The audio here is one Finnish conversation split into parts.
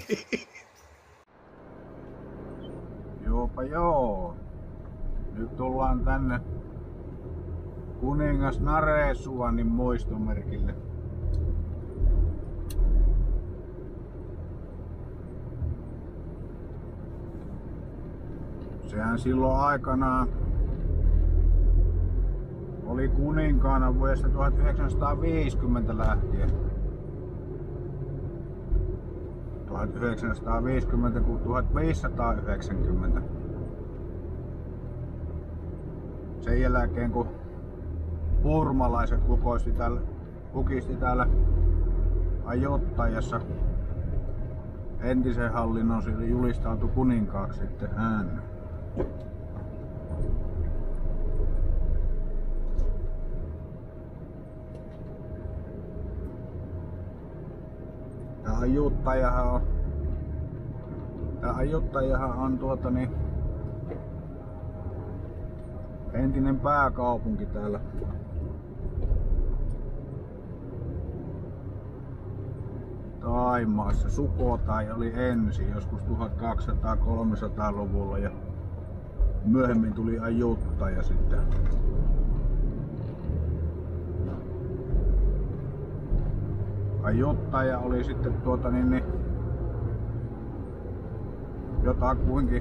Joopa joo. Nyt tullaan tänne kuningas Naresuanin muistomerkille. Sehän silloin aikanaan oli kuninkaana vuodesta 1950 lähtien. 1950 kuin 1590. Sen jälkeen kun purmalaiset kukisti täällä Ajottajassa entisen hallinnon, sille julistautui kuninkaaksi sitten hän. Tää Ajuttajahan on entinen pääkaupunki täällä. Thaimaassa. Sukhothai oli ensin joskus 1200-300-luvulla ja myöhemmin tuli Ajuttaja sitten. Ajuttaja oli sitten jotakuinkin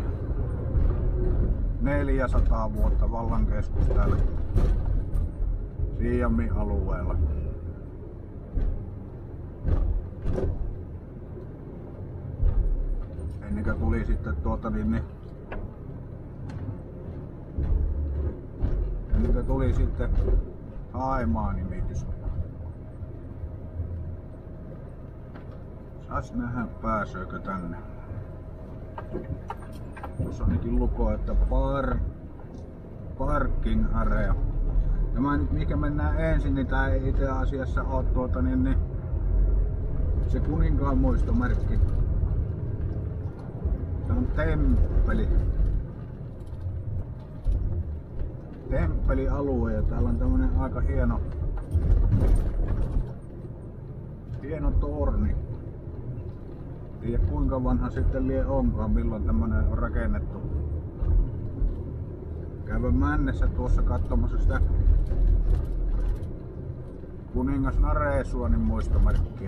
400 vuotta vallankeskus täällä Siamin alueella. Ennen kuin tuli sitten Thaimaan nimitys. Saas nähdä pääseekö tänne. Tuossa ainakin lukoo, että parking area. Tämä nyt mikä mennään ensin, niin tää ei itse asiassa oo se kuninkaan muistomerkki. Se on temppeli. Temppelialue ja täällä on tämmönen aika hieno torni. Tiedä kuinka vanha sitten lie onkaan, milloin tämmönen on rakennettu. Kävin Männessä tuossa katsomassa sitä kuningas Naresuanin muistomerkkiä.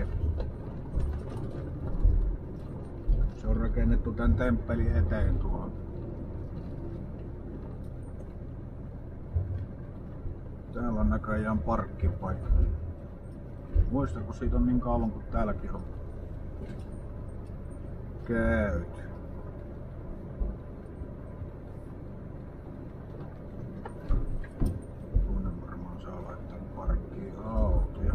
Se on rakennettu tän temppelin eteen tuohon. Täällä on näköjään parkkipaikka. Muista kun siitä on niin kauan kuin täälläkin on käyty. Tuonne varmaan saa laittaa parkkiin autoja.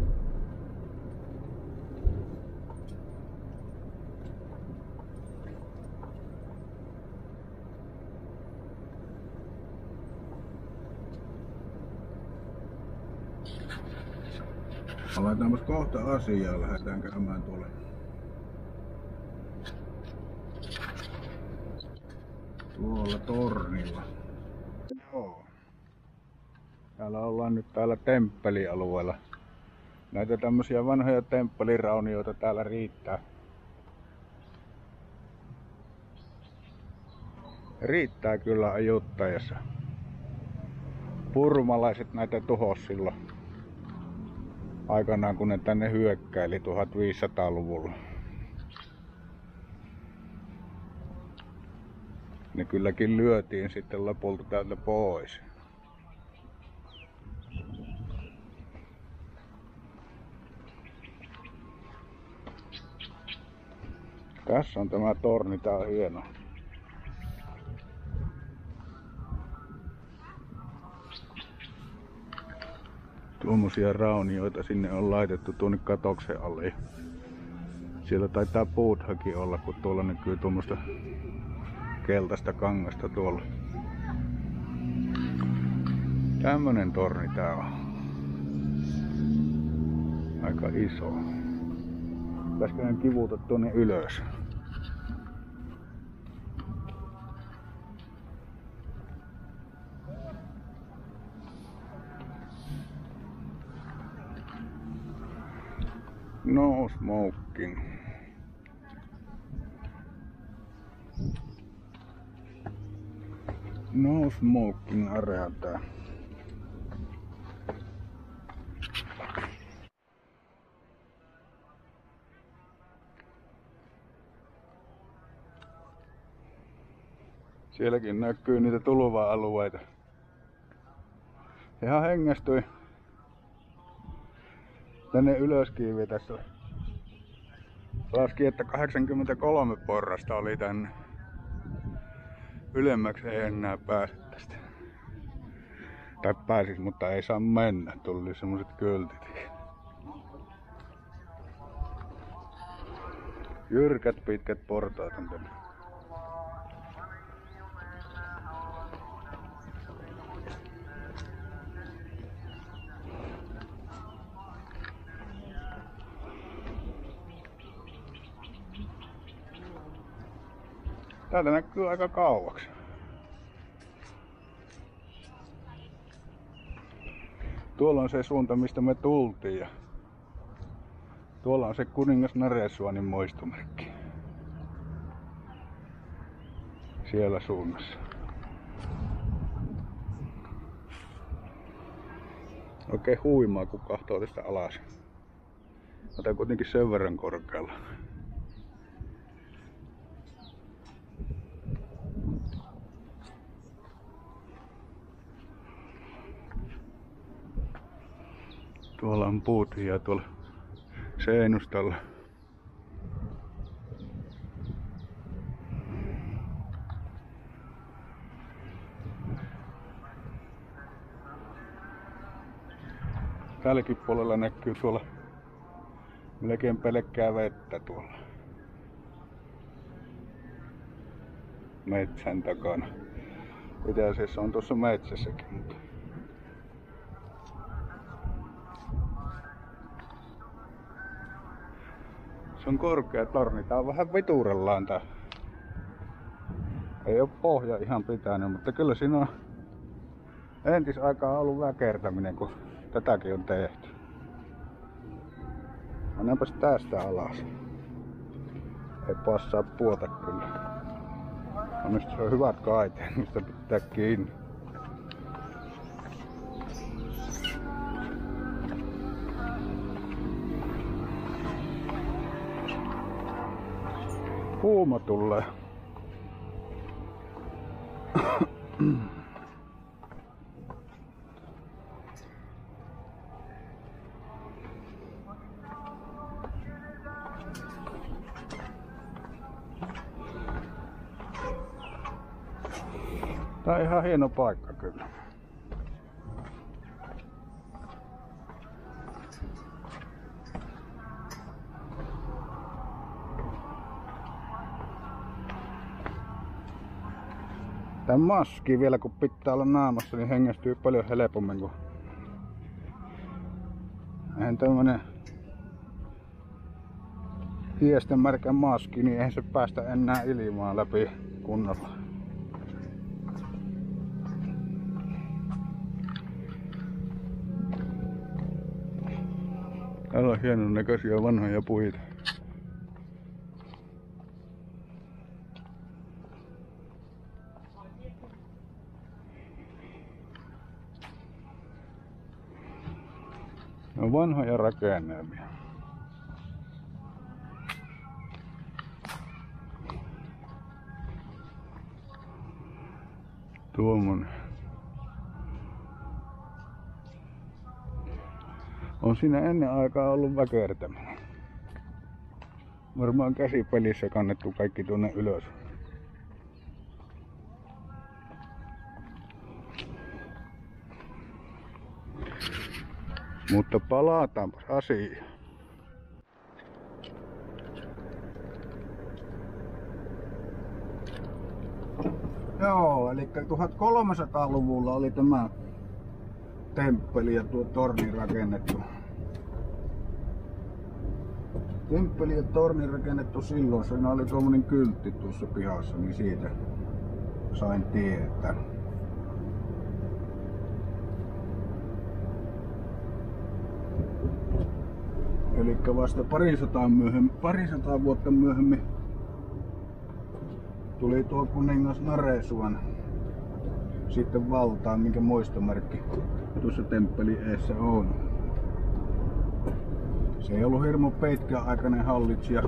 Aletaanpas kohta asiaa, lähdetään käymään tuolla tornilla. Joo. Täällä ollaan nyt täällä temppelialueella. Näitä tämmösiä vanhoja temppeliraunioita täällä riittää. Riittää kyllä Ajuttajassa. Purmalaiset näitä tuhos silloin aikanaan kun ne tänne hyökkäili 1500-luvulla. Ne kylläkin lyötiin sitten lopulta täältä pois. Tässä on tämä torni, tää on hieno. Tuommoisia raunioita sinne on laitettu tuonne katoksen alle. Siellä taitaa puuthakin olla, kun tuolla näkyy tuommoista keltaista kangasta tuolla. Tämmönen torni tää on. Aika iso. Pitäisikö ne kivuta tuonne ylös? No smoking. No smoking area tää. Sielläkin näkyy niitä tulva-alueita. Ihan hengästyi tänne ylöskiiviin tässä. Laski, että 83 porrasta oli tänne. Ylemmäksi ei enää pääse tästä. Tai pääsis, mutta ei saa mennä. Tuli semmoset kyltit. Jyrkät pitkät portaat on tänne. Täältä näkyy aika kauaksi. Tuolla on se suunta, mistä me tultiin. Ja tuolla on se kuningas Naresuanin muistomerkki. Siellä suunnassa. Oikein huimaa, kun kahtoo tästä alas. Otan kuitenkin sen verran korkealla. Tuolla on puut ja tuolla seinustalla. Tälläkin puolella näkyy tuolla melkein pelkkää vettä tuolla metsän takana. Itse asiassa on tuossa metsässäkin, mutta se on korkea torni. Tää on vähän viturellaan tää. Ei oo pohja ihan pitänyt, mutta kyllä siinä on entisaikaa ollut väkertäminen, kun tätäkin on tehty. Mennäänpäs tästä alas. Ei passaa puota kyllä. Onneksi se on hyvät kaiteet, mistä pitää kiinni. Kuuma tulee. Tää on ihan hieno paikka kyllä. Tää maski vielä kun pitää olla naamassa, niin hengästyy paljon helpommin kuin eihän tämmönen hiesten märkä maski, niin eihän se päästä enää ilmaa läpi kunnolla. Täällä on hienon näköisiä vanhoja puita. Ne on vanhoja rakennelmia. Tuommoinen. On siinä ennen aikaa ollut väkertäminen. Varmaan käsipelissä kannettu kaikki tuonne ylös. Mutta palataanpas asiaan. Joo, eli 1300-luvulla oli tämä temppeli ja tuo torni rakennettu. Temppeli ja torni rakennettu silloin, siinä oli tuommoinen kyltti tuossa pihassa, niin siitä sain tietää. Eli vasta parisataa vuotta myöhemmin tuli tuo kuningas Naresuan sitten valtaan, minkä muistomerkki tuossa temppelin eessä on. Se ei ollut hirmu pitkäaikainen hallitsija.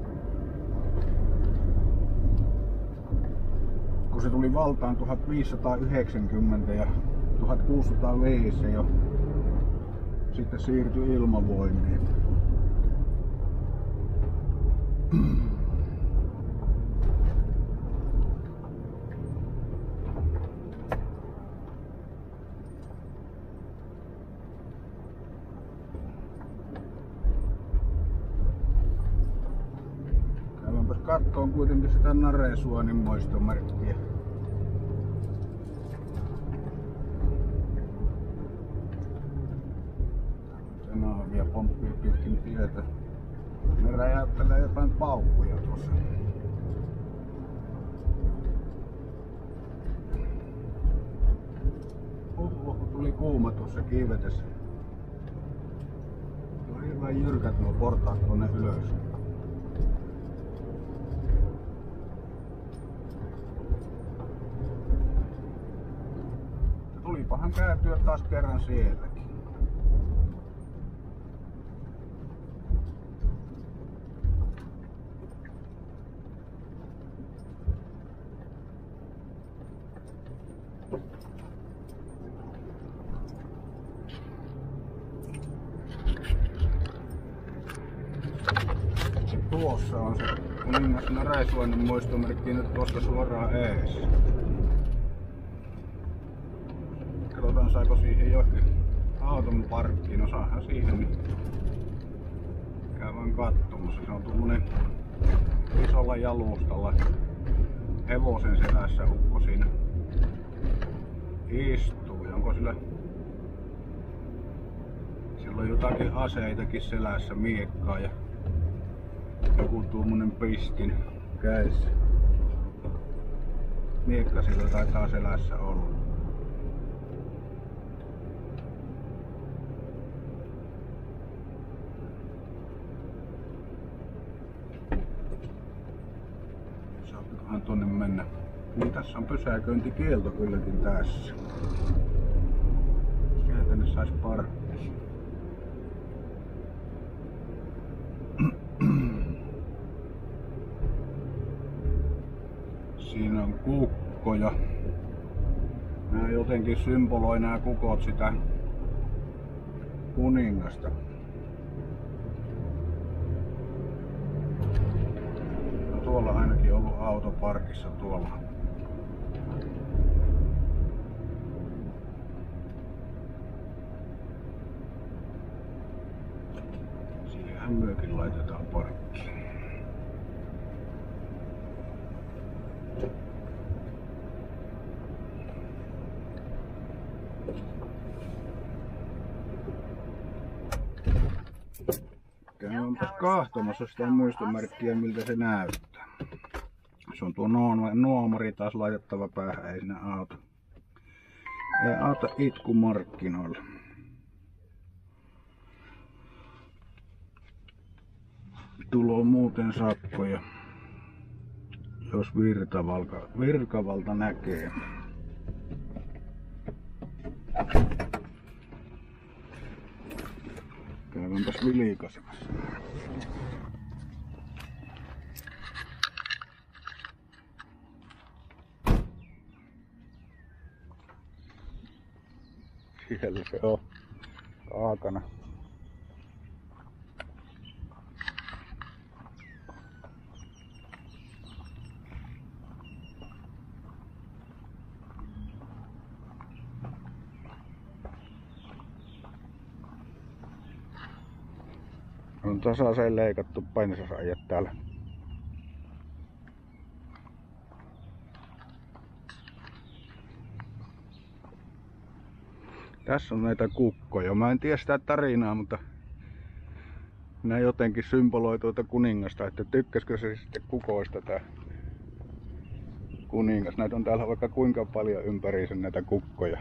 Kun se tuli valtaan 1590 ja 1605 se jo sitten siirtyi ilmavoimiin. Käydäänpäs kattoon kuitenkin sitä Naresuonin muistomerkkiä. Tenavia pomppii pitkin tietä. Ne räjäyttelee jotain paukkuja tuossa. Tuli kuuma tuossa kiivetessä. On hirveän jyrkät nuo portaat tuonne ylös. Tulipahan käytyä taas kerran sielläkin. Tuossa on se kuningas Naresuonin muistomerkki nyt tuosta suoraan ees. Katsotaan saako siihen johonkin auton parkkiin, no saahan siihen niin käydään katsomassa. Se on tommonen isolla jalustalla hevosen selässä ukko siinä istuu. Ja onko sillä on jotakin aseitakin selässä, miekkaa ja joku tuommoinen pistin kädessä. Miekka sillä taitaa selässä olla. Saatikohan tonne mennä? Niin tässä on pysäköintikielto kylläkin tässä. Siellä tänne sais parkkia. Siinä on kukkoja. Nää jotenkin symboloi nämä kukot sitä kuningasta. No, tuolla ainakin ollut autoparkissa tuolla. Siihenhän myökin laitetaan parkkiin. Käydäänpäs kaahtamassa sitä muistomerkkiä, miltä se näyttää. Se on tuo nuomari taas laitettava päähän, ei siinä auta. Ei auta itku markkinoilla. Tulo muuten sakkoja, jos virkavalta näkee. Käydäänpäs vilikasemassa. Siellä se on kaakana. On tasaiseen leikattu painasasajat täällä. Tässä on näitä kukkoja. Mä en tiedä sitä tarinaa, mutta nää jotenkin symboloi tuota kuningasta, että tykkäskö se sitten kukoista tää kuningas. Näitä on täällä vaikka kuinka paljon ympäriinsä näitä kukkoja.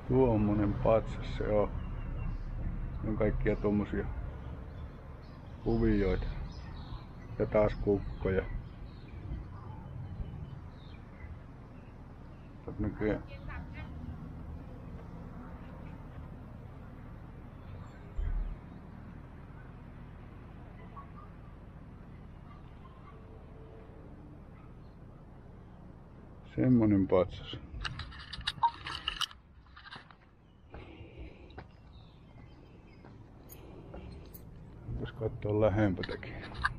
Tuommoinen patsas se on. On kaikkia tommosia kuvioita. Ja taas kukkoja. Tätä näkyy. Semmonen patsas. Jos katsoo lähempääkin.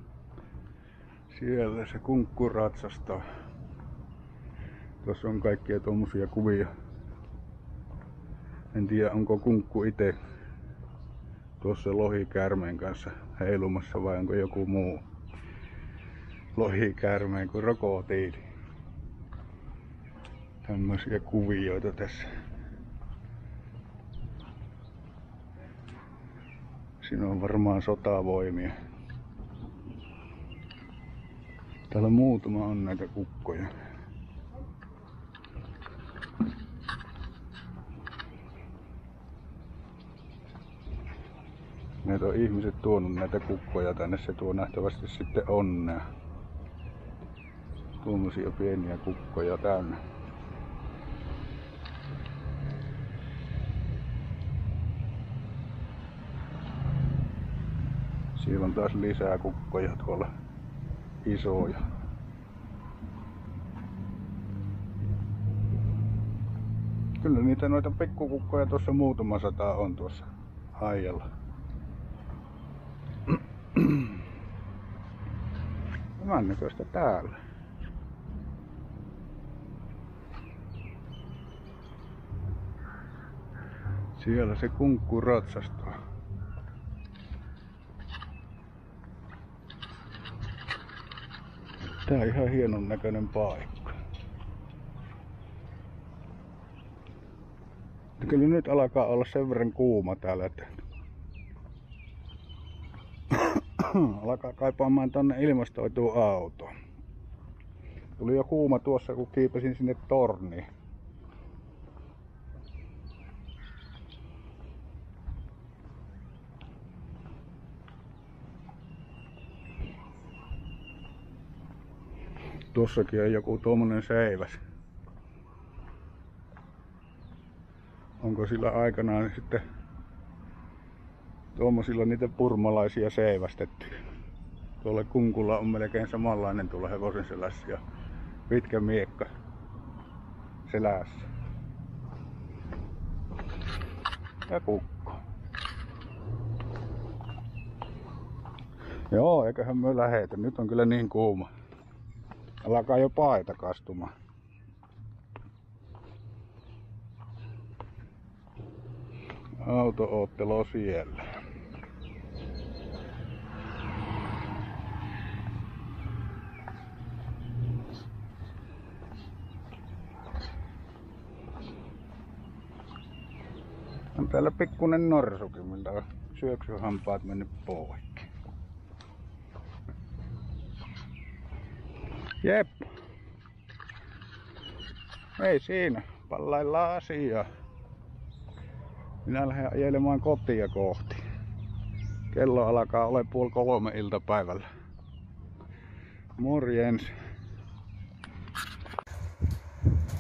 Siellä se kunkku ratsastaa. Tuossa on kaikkia tommosia kuvia. En tiedä onko kunkku itse tuossa lohikäärmeen kanssa heilumassa vai onko joku muu lohikäärmeen kuin krokotiili. Tämmösiä kuvioita tässä. Siinä on varmaan sotavoimia. Täällä muutama on näitä kukkoja. Näitä on ihmiset tuonut näitä kukkoja tänne, se tuo nähtävästi sitten onnea. Tuommoisia pieniä kukkoja täynnä. Siellä on taas lisää kukkoja tuolla, isoja. Kyllä niitä noita pikkukukkoja tuossa muutama sata on tuossa aijalla. Hyvän näköistä täällä. Siellä se kunkku ratsastaa. Tää on ihan hienon näköinen paikka. Kyllä nyt alkaa olla sen verran kuuma täällä, että alkaa kaipaamaan tonne ilmastoituun autoon. Tuli jo kuuma tuossa, kun kiipesin sinne torniin. Tuossakin on joku tuommoinen seiväs. Onko sillä aikanaan sitten tuommoisilla niitä purmalaisia seivästetty? Tuolle kunkulla on melkein samanlainen tuolla hevosen selässä ja pitkä miekka selässä. Ja kukko. Joo, eiköhän me lähetä. Nyt on kyllä niin kuuma. Alkaa jo paita kastumaan. Auto-oottelo siellä. On täällä pikkunen norsukin, miltä on syöksyhampaat mennyt poikki. Jep. Ei siinä. Pallaillaan asiaa. Minä lähden ajelemaan kotia kohti. Kello alkaa olla 2:30 iltapäivällä. Morjens.